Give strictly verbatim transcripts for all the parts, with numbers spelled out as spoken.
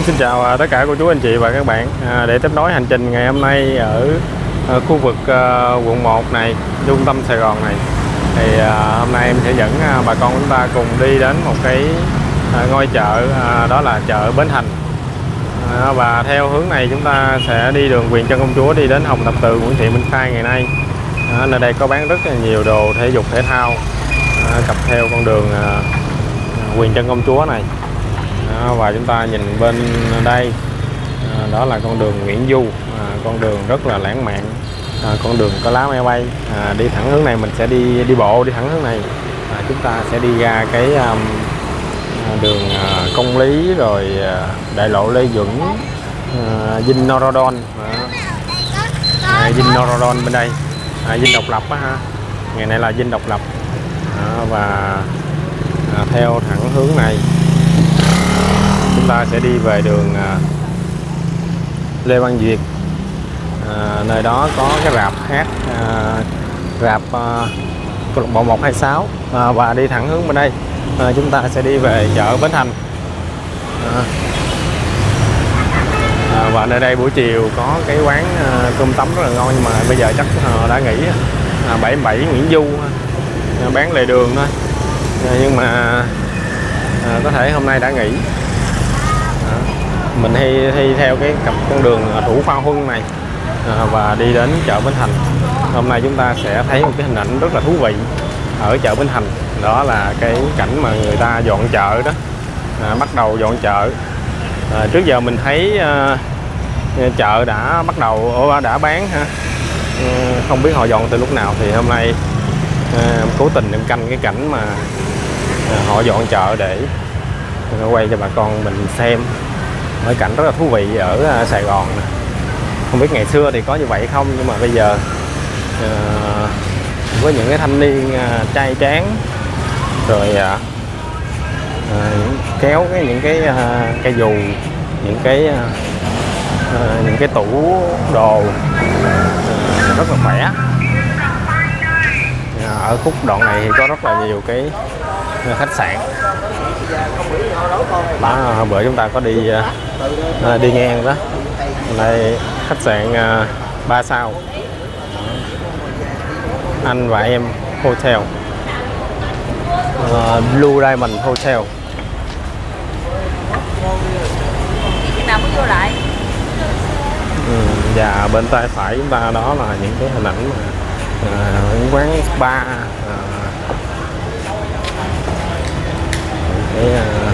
Xin chào tất cả cô chú anh chị và các bạn. à, để tiếp nối hành trình ngày hôm nay ở, ở khu vực uh, quận một này, trung tâm Sài Gòn này, thì uh, hôm nay em sẽ dẫn uh, bà con chúng ta cùng đi đến một cái uh, ngôi chợ, uh, đó là chợ Bến Thành. uh, và theo hướng này chúng ta sẽ đi đường Quyền Trân Công Chúa đi đến Hồng Thập Tự, Nguyễn Thị Minh Khai ngày nay. uh, nơi đây có bán rất là nhiều đồ thể dục thể thao uh, cặp theo con đường uh, Quyền Trân Công Chúa này. Đó, và chúng ta nhìn bên đây, à, đó là con đường Nguyễn Du, à, con đường rất là lãng mạn, à, con đường có lá me bay. à, đi thẳng hướng này mình sẽ đi đi bộ đi thẳng hướng này, à, chúng ta sẽ đi ra cái um, đường à, Công Lý, rồi à, đại lộ Lê Duẩn, à, Dinh Norodom, à, Dinh Norodom bên đây, à, Dinh Độc Lập á ha, ngày nay là Dinh Độc Lập. à, và à, theo thẳng hướng này chúng ta sẽ đi về đường uh, Lê Văn Duyệt. à, nơi đó có cái rạp hát, uh, rạp uh, bộ một hai sáu, à, và đi thẳng hướng bên đây à, chúng ta sẽ đi về chợ Bến Thành. à, à, và nơi đây buổi chiều có cái quán uh, cơm tấm rất là ngon, nhưng mà bây giờ chắc uh, đã nghỉ. à, bảy mươi bảy Nguyễn Du, uh, bán lề đường thôi, à, nhưng mà uh, có thể hôm nay đã nghỉ. Mình hay, hay theo cái cặp con đường Thủ Khoa Huân này, à, và đi đến chợ Bến Thành. Hôm nay chúng ta sẽ thấy một cái hình ảnh rất là thú vị ở chợ Bến Thành, đó là cái cảnh mà người ta dọn chợ đó, à, bắt đầu dọn chợ. à, trước giờ mình thấy à, chợ đã bắt đầu đã bán ha, à, không biết họ dọn từ lúc nào, thì hôm nay à, cố tình em canh cái cảnh mà à, họ dọn chợ để quay cho bà con mình xem mấy cảnh rất là thú vị ở Sài Gòn. Không biết ngày xưa thì có như vậy không, nhưng mà bây giờ uh, với những cái thanh niên uh, trai tráng, rồi uh, uh, kéo cái những cái uh, cây dù, những cái uh, uh, những cái tủ đồ uh, rất là khỏe. uh, ở khúc đoạn này thì có rất là nhiều cái khách sạn. Đó, bữa chúng ta có đi à, đi ngang đó, đây khách sạn à, ba sao, anh và em hotel, à, Blue Diamond Hotel. Nào mới vô lại. Ừ, và bên tay phải chúng ta đó là những cái hình ảnh mà à, những quán spa, à, cái uh,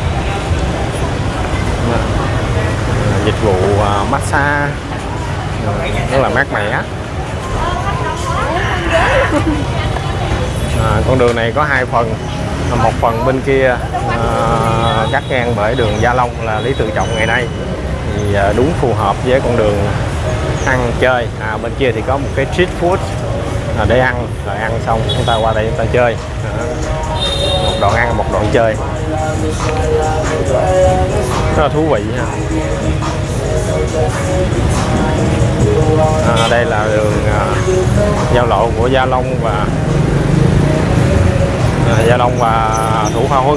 uh, dịch vụ uh, massage uh, rất là mát mẻ. À, con đường này có hai phần, một phần bên kia uh, cắt ngang bởi đường Gia Long là Lý Tự Trọng ngày nay, thì uh, đúng phù hợp với con đường ăn chơi. À, bên kia thì có một cái street food uh, để ăn, rồi ăn xong chúng ta qua đây chúng ta chơi. uh, một đoạn ăn, một đoạn chơi, rất là thú vị ha. À, đây là đường à, giao lộ của Gia Long và à, Gia Long và Thủ Khoa Huân.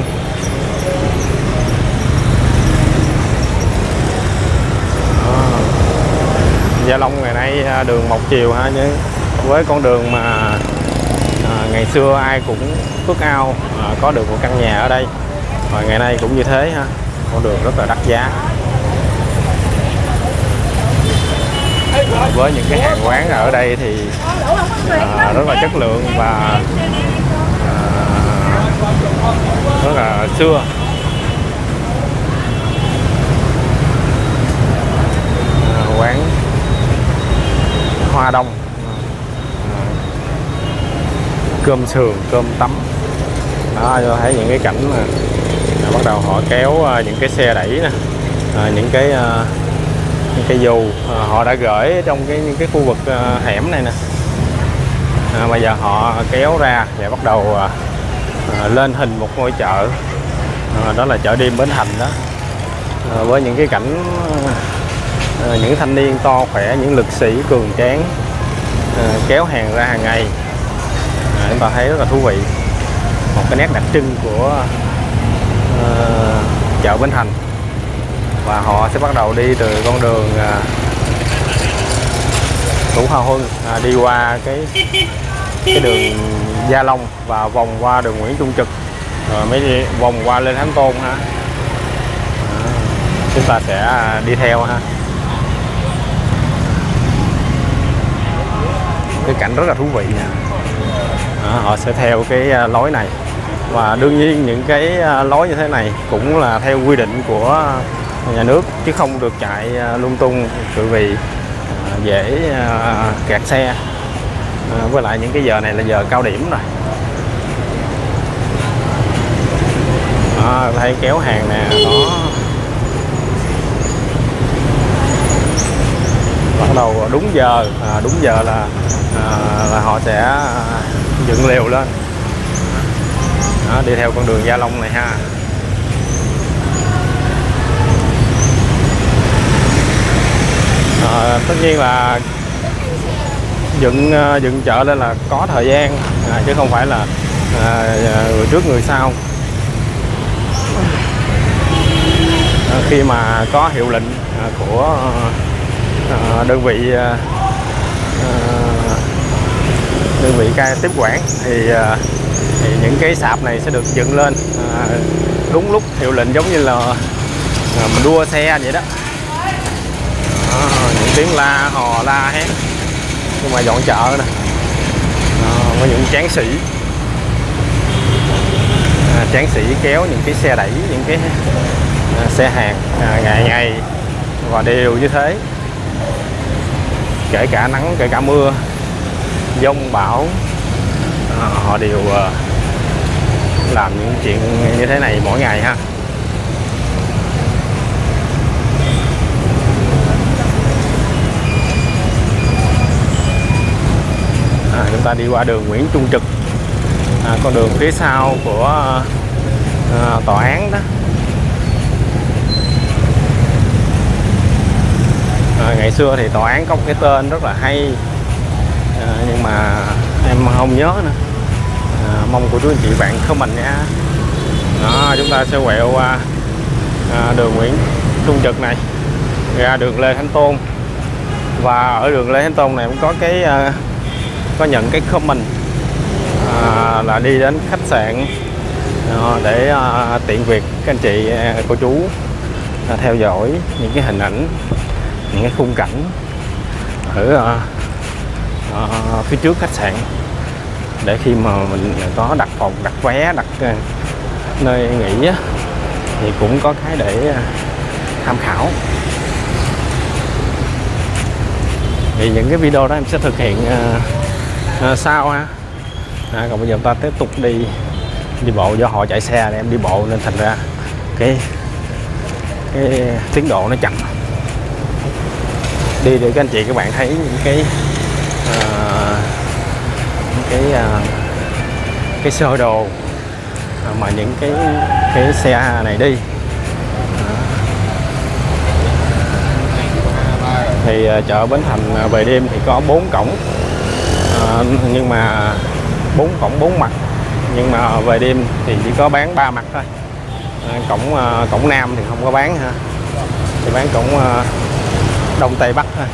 à, Gia Long ngày nay đường một chiều ha, nhưng với con đường mà à, ngày xưa ai cũng ước ao à, có được một căn nhà ở đây, và ngày nay cũng như thế ha, con đường rất là đắt giá. À, với những cái hàng quán ở đây thì à, rất là chất lượng và à, rất là xưa. À, quán Hoa Đông, à, cơm sườn, cơm tấm. Đó, cho thấy những cái cảnh mà à, bắt đầu họ kéo uh, những cái xe đẩy nè, à, những cái uh, những cái dù uh, họ đã gửi trong cái những cái khu vực uh, hẻm này nè. À, bây giờ họ kéo ra và bắt đầu uh, uh, lên hình một ngôi chợ, uh, đó là chợ đêm Bến Thành đó, uh, với những cái cảnh uh, những thanh niên to khỏe, những lực sĩ cường tráng uh, kéo hàng ra hàng ngày. À, chúng ta thấy rất là thú vị, một cái nét đặc trưng của uh, chợ Bến Thành. và họ sẽ bắt đầu đi từ con đường à, Thủ Hòa Huân à, đi qua cái cái đường Gia Long và vòng qua đường Nguyễn Trung Trực rồi mới đi vòng qua lên Thánh Tôn ha. À, chúng ta sẽ đi theo ha. Cái cảnh rất là thú vị nha. À, họ sẽ theo cái lối này và đương nhiên những cái lối như thế này cũng là theo quy định của nhà nước chứ không được chạy lung tung bởi vì dễ kẹt xe. À, với lại những cái giờ này là giờ cao điểm rồi. À, thấy kéo hàng nè, nó bắt đầu đúng giờ, à, đúng giờ là à, là họ sẽ dựng lều lên. Đó, đi theo con đường Gia Long này ha. À, tất nhiên là dựng dựng chợ lên là có thời gian à, chứ không phải là à, người trước người sau. À, khi mà có hiệu lệnh à, của à, đơn vị à, đơn vị ca tiếp quản thì, à, thì những cái sạp này sẽ được dựng lên à, đúng lúc hiệu lệnh, giống như là à, mình đua xe vậy đó. À, những tiếng la hò la hét nhưng mà dọn chợ nè. À, có những tráng sĩ à, tráng sĩ kéo những cái xe đẩy, những cái à, xe hàng à, ngày ngày và đều như thế, kể cả nắng kể cả mưa giông bão à, họ đều à, làm những chuyện như thế này mỗi ngày ha. À, chúng ta đi qua đường Nguyễn Trung Trực, à, con đường phía sau của à, tòa án đó. À, ngày xưa thì tòa án có một cái tên rất là hay à, nhưng mà em không nhớ nữa. À, mong của chú anh chị bạn comment nha. Đó, chúng ta sẽ quẹo qua à, đường Nguyễn Trung Trực này ra đường Lê Thánh Tôn, và ở đường Lê Thánh Tôn này cũng có cái à, có nhận cái comment à, là đi đến khách sạn à, để à, tiện việc các anh chị à, cô chú à, theo dõi những cái hình ảnh, những cái khung cảnh ở à, à, phía trước khách sạn, để khi mà mình có đặt phòng, đặt vé, đặt à, nơi nghỉ á, thì cũng có cái để à, tham khảo. Thì những cái video đó em sẽ thực hiện à, à, sau ha. À, còn bây giờ chúng ta tiếp tục đi đi bộ, do họ chạy xe để em đi bộ nên thành ra cái cái tiến độ nó chậm. Đi để các anh chị các bạn thấy những cái à, những cái à, cái sơ đồ à, mà những cái cái xe này đi. Thì uh, chợ Bến Thành uh, về đêm thì có bốn cổng, uh, nhưng mà bốn cổng bốn mặt, nhưng mà về đêm thì chỉ có bán ba mặt thôi. Uh, cổng uh, cổng Nam thì không có bán ha, chỉ bán cổng uh, Đông Tây Bắc thôi.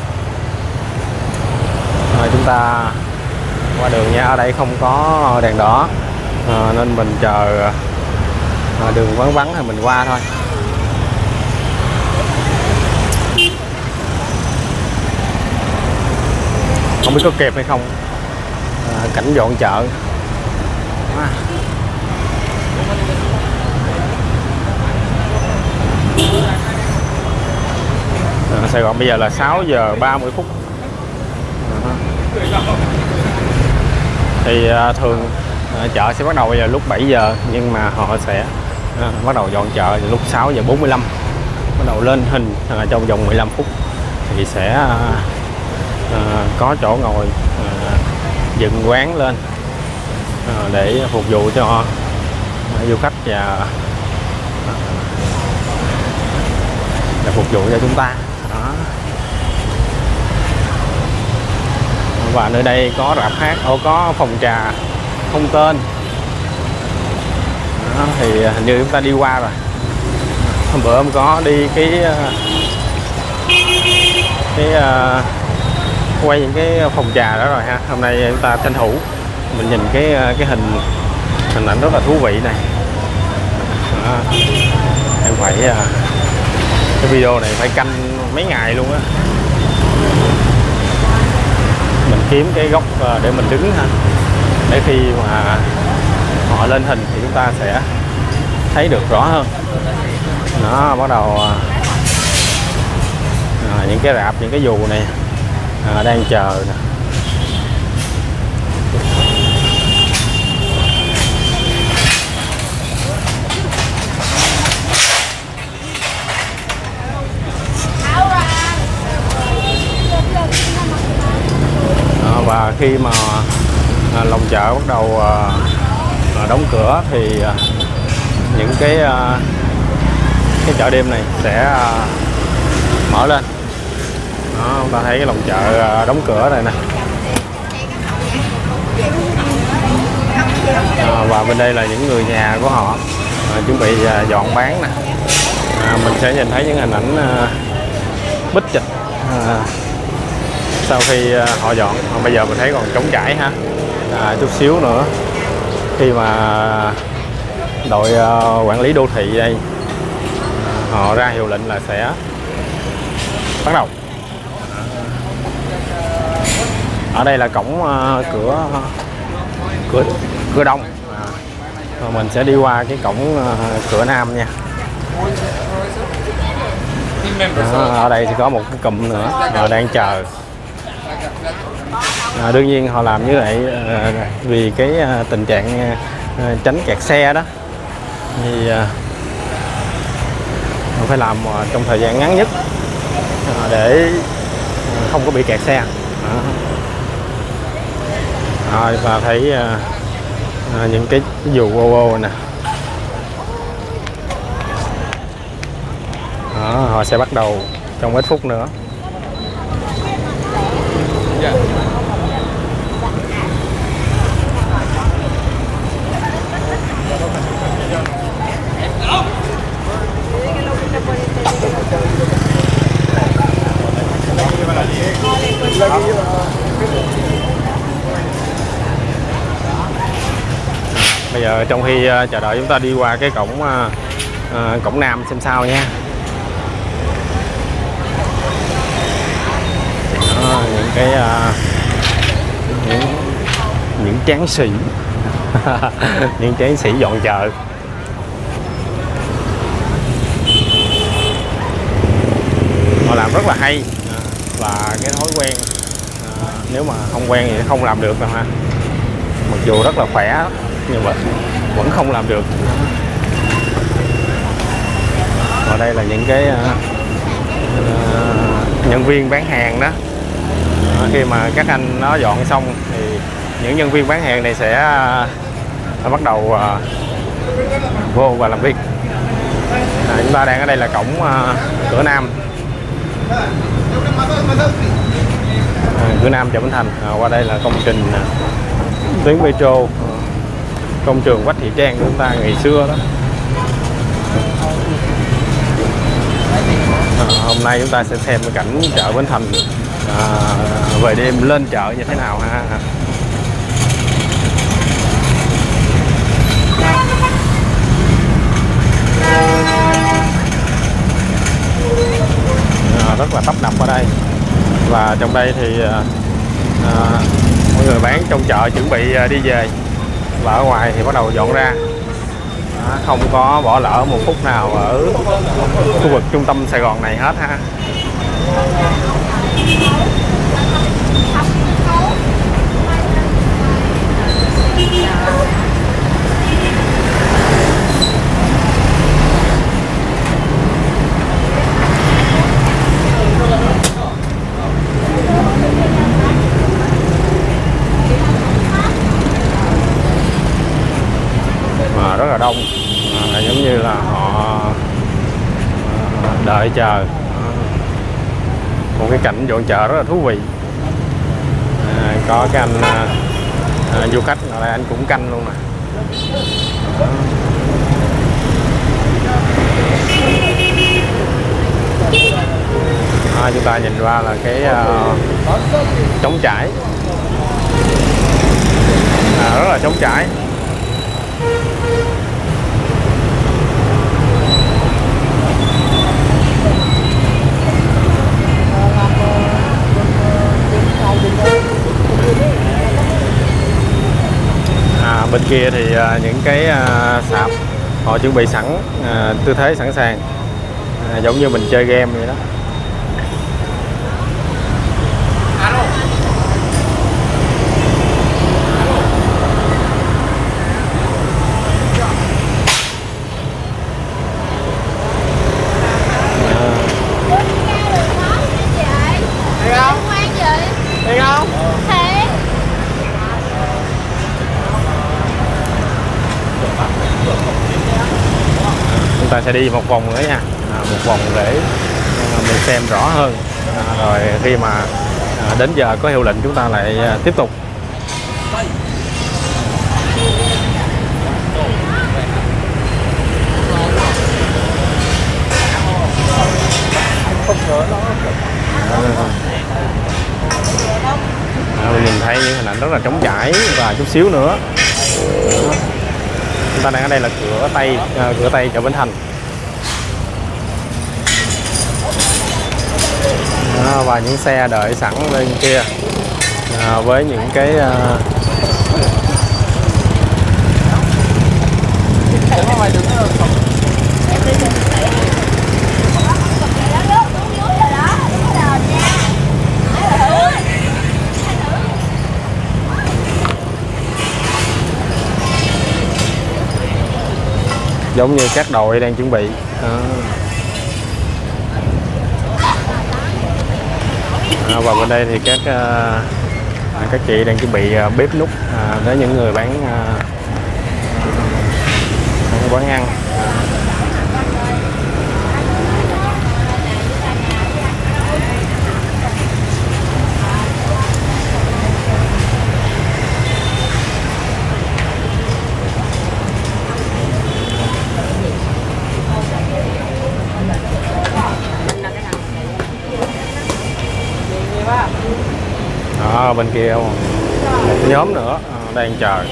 Rồi chúng ta qua đường nha, ở đây không có đèn đỏ uh, nên mình chờ uh, đường vắng vắng thì mình qua thôi. Không biết có kịp hay không. À, cảnh dọn chợ à. À, Sài Gòn bây giờ là sáu giờ ba mươi phút à. Thì à, thường à, chợ sẽ bắt đầu bây giờ lúc bảy giờ, nhưng mà họ sẽ à, bắt đầu dọn chợ lúc sáu giờ bốn mươi lăm, bắt đầu lên hình à, trong vòng mười lăm phút thì sẽ à, À, có chỗ ngồi à, dựng quán lên à, để phục vụ cho à, du khách và à, để phục vụ cho chúng ta đó. Và nơi đây có rạp hát, ô, có phòng trà không tên đó, thì hình như chúng ta đi qua rồi. hôm bữa em có đi cái cái uh, quay những cái phòng trà đó rồi ha. Hôm nay chúng ta tranh thủ mình nhìn cái cái hình hình ảnh rất là thú vị này. Đó. Em phải uh, cái video này phải canh mấy ngày luôn á, mình kiếm cái góc để mình đứng ha, để khi mà họ lên hình thì chúng ta sẽ thấy được rõ hơn. Nó bắt đầu à, những cái rạp, những cái dù này à, đang chờ nè. À, và khi mà à, lòng chợ bắt đầu à, đóng cửa thì à, những cái à, cái chợ đêm này sẽ à, mở lên. Đó, chúng ta thấy cái lòng chợ à, đóng cửa này nè. À, và bên đây là những người nhà của họ à, chuẩn bị à, dọn bán nè. À, mình sẽ nhìn thấy những hình ảnh à, bích chịch à, sau khi à, họ dọn. À, bây giờ mình thấy còn trống trải ha. À, chút xíu nữa khi mà đội uh, quản lý đô thị đây uh, họ ra hiệu lệnh là sẽ bắt đầu. Ở đây là cổng uh, cửa cửa cửa đông. À, mình sẽ đi qua cái cổng uh, cửa nam nha. À, ở đây thì có một cái cụm nữa họ đang chờ. À, đương nhiên họ làm như vậy uh, vì cái uh, tình trạng uh, tránh kẹt xe đó, thì uh, phải làm uh, trong thời gian ngắn nhất uh, để uh, không có bị kẹt xe. Đó. À, và thấy uh, uh, những cái dù ô ô nè. Đó, họ sẽ bắt đầu trong ít phút nữa. Yeah. Bây giờ trong khi uh, chờ đợi chúng ta đi qua cái cổng uh, uh, cổng nam xem sao nha. Đó, những cái uh, những những tráng sĩ những tráng sĩ dọn chợ. Họ làm rất là hay và cái thói quen à, nếu mà không quen thì không làm được đâu ha. Mặc dù rất là khỏe nhưng mà vẫn không làm được. Ở đây là những cái à, à, nhân viên bán hàng đó. À, khi mà các anh nó dọn xong thì những nhân viên bán hàng này sẽ à, bắt đầu à, vô và làm việc. À, chúng ta đang ở đây là cổng à, cửa nam. À, cửa nam chợ Bến Thành. À, qua đây là công trình à, tuyến metro, à, công trường Quách Thị Trang của chúng ta ngày xưa đó. À, hôm nay chúng ta sẽ xem cái cảnh chợ Bến Thành à, về đêm lên chợ như thế nào ha. À, rất là tấp nập ở đây. Và trong đây thì à, mọi người bán trong chợ chuẩn bị à, đi về, và ở ngoài thì bắt đầu dọn ra. À, không có bỏ lỡ một phút nào ở khu vực trung tâm Sài Gòn này hết ha. À, rất là đông, à, giống như là họ à, đợi chờ. À, một cái cảnh dọn chợ rất là thú vị. À, có cái anh à, à, du khách ở đây anh cũng canh luôn nè. À, chúng ta nhìn qua là cái uh, trống trải, à, rất là trống trải. À, bên kia thì uh, những cái uh, sạp họ chuẩn bị sẵn uh, tư thế sẵn sàng, à, giống như mình chơi game vậy đó. Chúng ta sẽ đi một vòng nữa nha, à, một vòng để à, mình xem rõ hơn, à, rồi khi mà à, đến giờ có hiệu lệnh chúng ta lại à, tiếp tục. À, mình nhìn thấy những hình ảnh rất là trống trải và chút xíu nữa chúng ta đang ở đây là cửa Tây, à, cửa Tây chợ Bến Thành. À, và những xe đợi sẵn bên kia, à, với những cái à... giống như các đội đang chuẩn bị. À. À, và bên đây thì các uh, các chị đang chuẩn bị uh, bếp núc uh, với những người bán uh, quán ăn. Đó, bên kia một nhóm nữa à, đang chờ.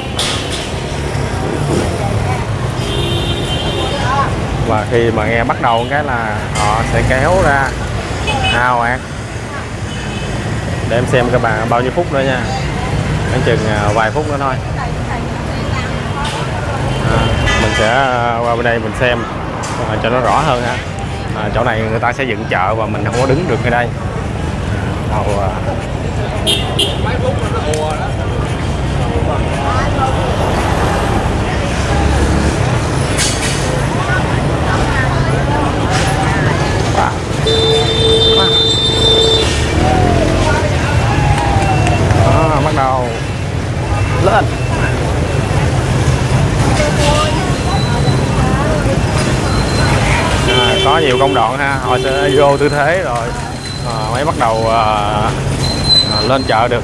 Và khi mà nghe bắt đầu cái là họ sẽ kéo ra ào ạt. Để em xem các bạn bao nhiêu phút nữa nha, khoảng chừng vài phút nữa thôi. À, mình sẽ qua bên đây mình xem à, cho nó rõ hơn ha. À, chỗ này người ta sẽ dựng chợ và mình không có đứng được ở đây. Màu mấy phút nó mùa đó. Đó, bắt đầu lên. À, có nhiều công đoạn ha, họ sẽ vô tư thế rồi à, mới bắt đầu à, à, lên chợ được.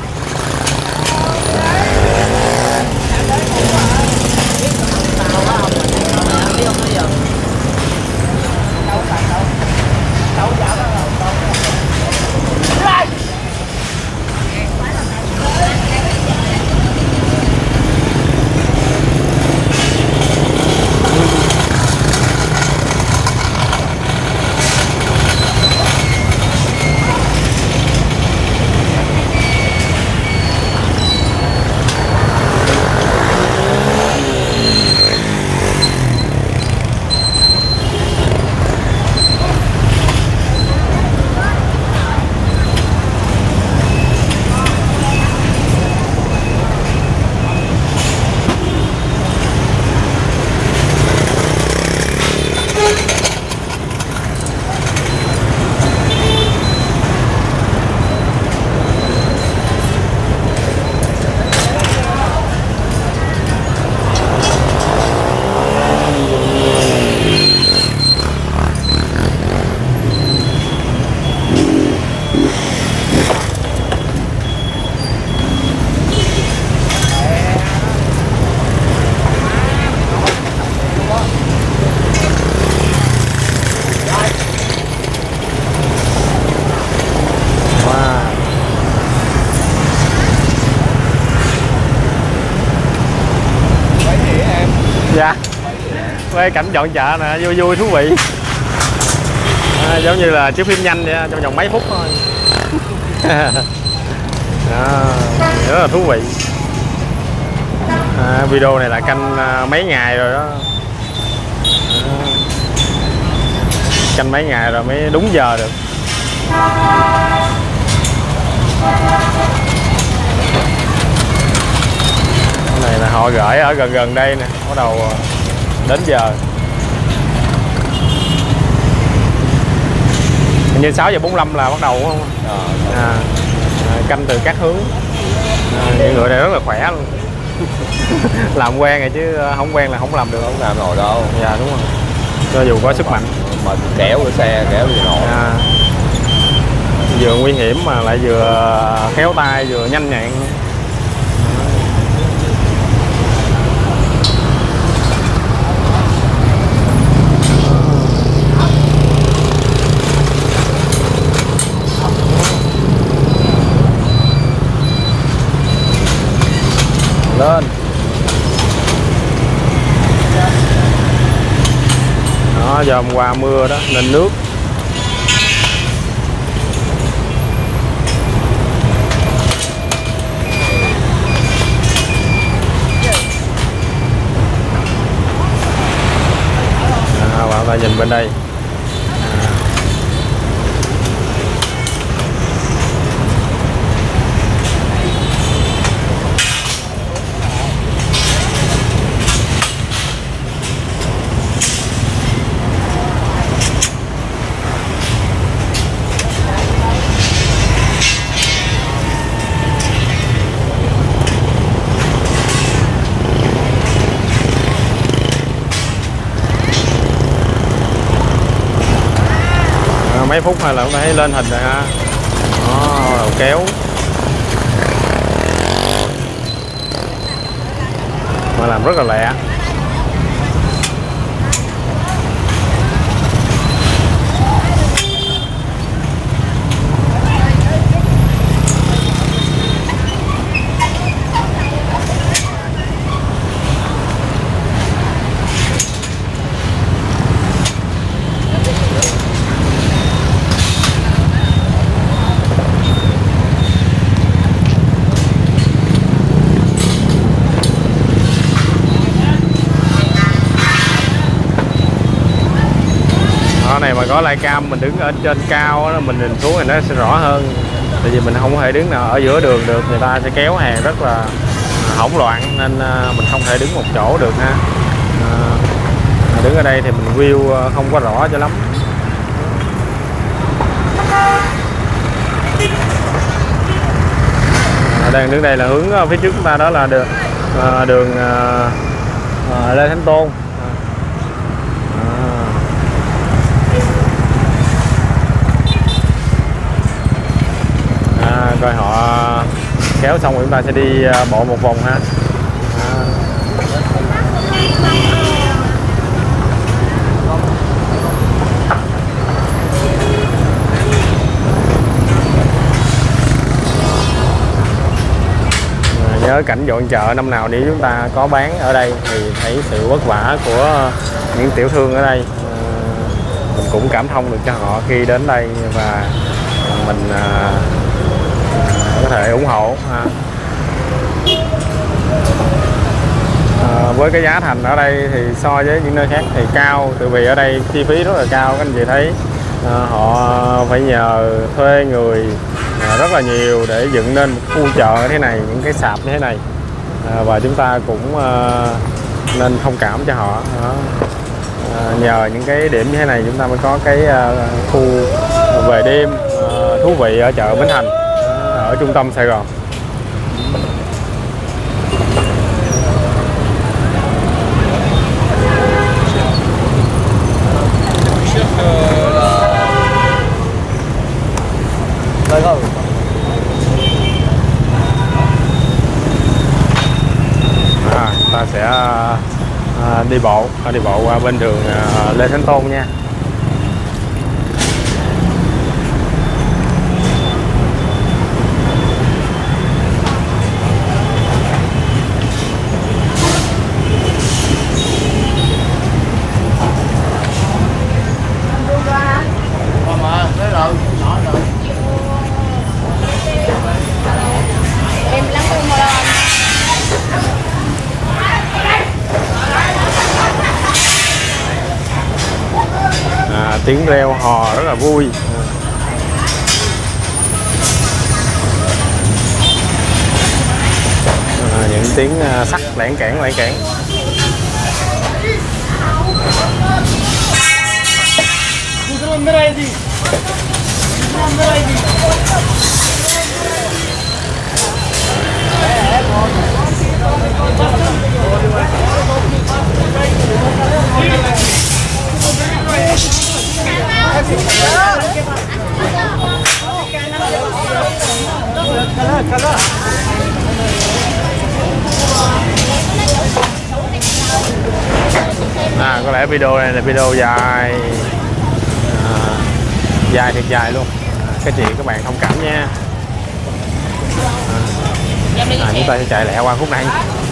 quay cảnh dọn chợ nè, vui vui thú vị. À, giống như là chiếu phim nhanh vậy, trong vòng mấy phút thôi. Đó, rất là thú vị. À, video này là canh mấy ngày rồi đó. À, canh mấy ngày rồi mới đúng giờ được. Cái này là họ gửi ở gần gần đây nè, bắt đầu đến giờ. Hình như sáu giờ bốn mươi lăm là bắt đầu đúng không? À, canh từ các hướng. À, những người này rất là khỏe luôn. Làm quen rồi chứ không quen là không làm được. Không làm nổi đâu. Dạ đúng rồi. Cho dù có sức mạnh. Mà kéo cái xe kéo gì nổi. À, vừa nguy hiểm mà lại vừa khéo tay vừa nhanh nhẹn. Lên đó, giờ hôm qua mưa đó nên nước à, bạn ta nhìn bên đây. Mấy phút hay là chúng ta thấy lên hình rồi ha. Đó, đầu kéo mà làm rất là lẹ. Này mà có live cam mình đứng ở trên cao đó, mình nhìn xuống thì nó sẽ rõ hơn. Tại vì mình không có thể đứng nào ở giữa đường được, người ta sẽ kéo hàng rất là hỗn loạn nên mình không thể đứng một chỗ được ha. À, đứng ở đây thì mình view không có rõ cho lắm. À, đang đứng đây là hướng phía trước chúng ta đó là đường đường uh, Lê Thánh Tôn. Coi họ kéo xong rồi chúng ta sẽ đi bộ một vòng ha. À, nhớ cảnh dọn chợ năm nào nếu chúng ta có bán ở đây thì thấy sự vất vả của những tiểu thương ở đây. À, mình cũng cảm thông được cho họ khi đến đây và mình à, có thể ủng hộ ha. À, với cái giá thành ở đây thì so với những nơi khác thì cao, từ vì ở đây chi phí rất là cao. Các anh chị thấy à, họ phải nhờ thuê người à, rất là nhiều để dựng nên một khu chợ như thế này, những cái sạp như thế này. À, và chúng ta cũng à, nên thông cảm cho họ. Đó. À, nhờ những cái điểm như thế này chúng ta mới có cái à, khu về đêm à, thú vị ở chợ Bến Thành, ở trung tâm Sài Gòn. À, ta sẽ à, đi bộ đi bộ qua bên đường à, Lê Thánh Tôn nha. tiếng reo hò rất là vui. À, những tiếng sắt lẻn kẽn lẻn kẽn. À, có lẽ video này là video dài, à, dài thiệt dài luôn. Các chị các bạn thông cảm nha. À, à, chúng ta sẽ chạy lẹ qua khúc này.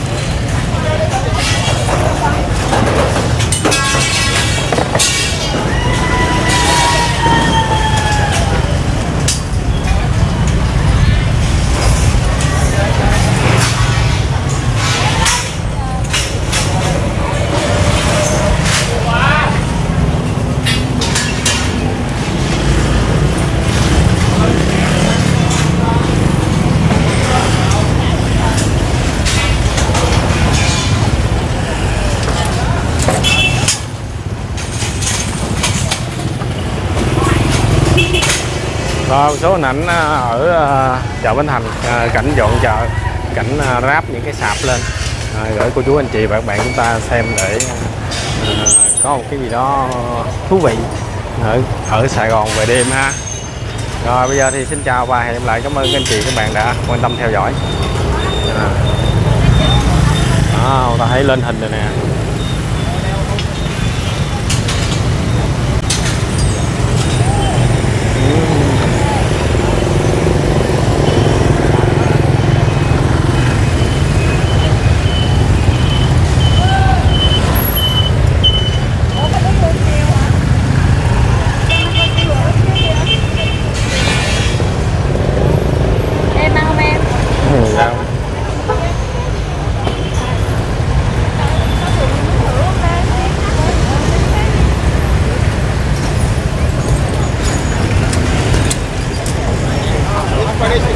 Rồi, số hình ảnh ở chợ Bến Thành, cảnh dọn chợ, cảnh ráp những cái sạp lên, gửi cô chú anh chị và các bạn chúng ta xem để có một cái gì đó thú vị ở ở Sài Gòn về đêm ha. Rồi bây giờ thì xin chào và hẹn gặp lại. Cảm ơn các anh chị các bạn đã quan tâm theo dõi. À. À, ta thấy lên hình rồi nè. What is it?